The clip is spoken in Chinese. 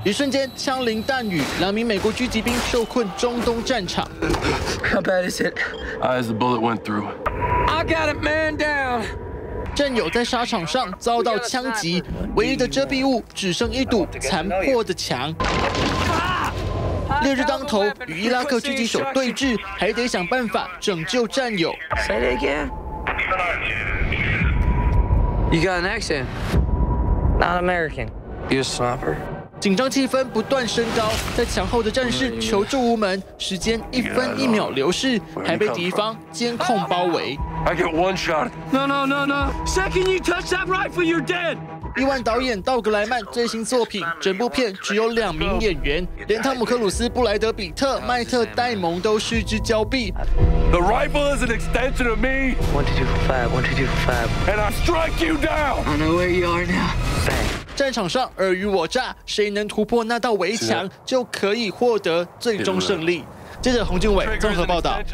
一瞬间，枪林弹雨，2名美国狙击兵受困中东战场。 How bad is it? As the bullet went through. I got it, man down. 战友在沙场上遭到枪击，唯一的遮蔽物只剩一堵残破的墙。烈日当头，与伊拉克狙击手对峙，还得想办法拯救战友。 Say that again. You got an accent. Not American. You a sniper? 紧张气氛不断升高，在墙后的战士求助无门，时间1分1秒流逝，还被敌方监控包围。 I get one shot. No. Second you touch that rifle, you're dead. 亿万导演道格莱曼最新作品，整部片只有2名演员，连汤姆克鲁斯、布莱德比特、迈特戴蒙都失之交臂。 The rifle is an extension of me. 1, 2, 3, 4, 5. 1, 2, 3, 4, 5. And I strike you down. I know where you are now. Bang. 战场上尔虞我诈，谁能突破那道围墙，就可以获得最终胜利。记者洪俊伟综合报道。